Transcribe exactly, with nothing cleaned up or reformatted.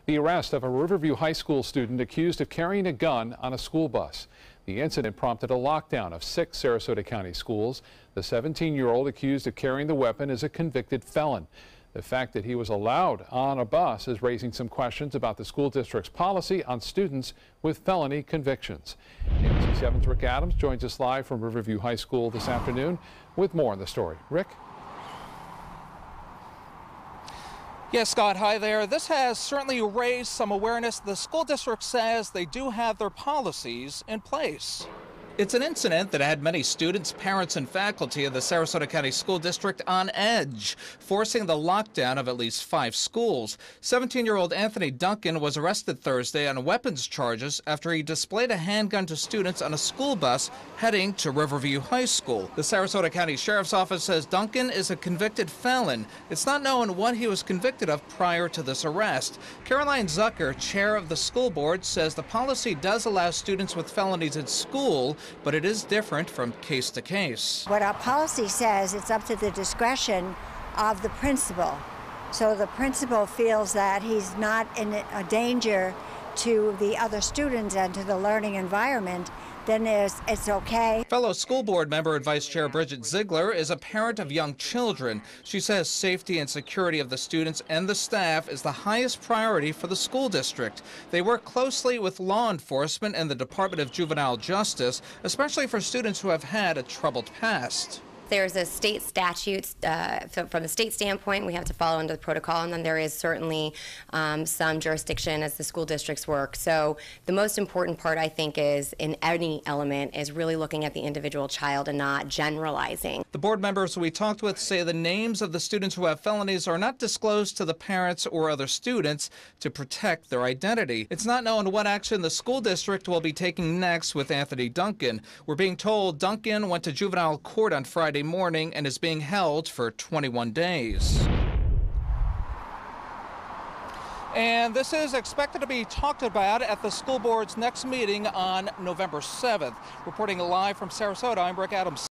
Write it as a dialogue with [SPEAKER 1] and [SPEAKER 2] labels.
[SPEAKER 1] The arrest of a Riverview High School student accused of carrying a gun on a school bus. The incident prompted a lockdown of six Sarasota County schools. The seventeen-year-old accused of carrying the weapon is a convicted felon. The fact that he was allowed on a bus is raising some questions about the school district's policy on students with felony convictions. A B C seven's Rick Adams joins us live from Riverview High School this afternoon with more on the story. Rick?
[SPEAKER 2] Yes, Scott, hi there. This has certainly raised some awareness. The school district says they do have their policies in place. It's an incident that had many students, parents, and faculty of the Sarasota County School District on edge, forcing the lockdown of at least five schools. seventeen-year-old Anthony Duncan was arrested Thursday on weapons charges after he displayed a handgun to students on a school bus heading to Riverview High School. The Sarasota County Sheriff's Office says Duncan is a convicted felon. It's not known what he was convicted of prior to this arrest. Caroline Zucker, chair of the school board, says the policy does allow students with felonies in school, but it is different from case to case.
[SPEAKER 3] What our policy says, it's up to the discretion of the principal. So the principal feels that he's not in a danger to the other students and to the learning environment, then it's, it's okay.
[SPEAKER 2] Fellow school board member and Vice Chair Bridget Ziegler is a parent of young children. She says safety and security of the students and the staff is the highest priority for the school district. They work closely with law enforcement and the Department of Juvenile Justice, especially for students who have had a troubled past.
[SPEAKER 4] There's a state statute, uh, so from the state standpoint, we have to follow under the protocol, and then there is certainly um, some jurisdiction as the school districts work. So the most important part, I think, is in any element is really looking at the individual child and not generalizing.
[SPEAKER 2] The board members we talked with say the names of the students who have felonies are not disclosed to the parents or other students to protect their identity. It's not known what action the school district will be taking next with Anthony Duncan. We're being told Duncan went to juvenile court on Friday morning and is being held for twenty-one days. And this is expected to be talked about at the school board's next meeting on November seventh. Reporting live from Sarasota, I'm Rick Adams.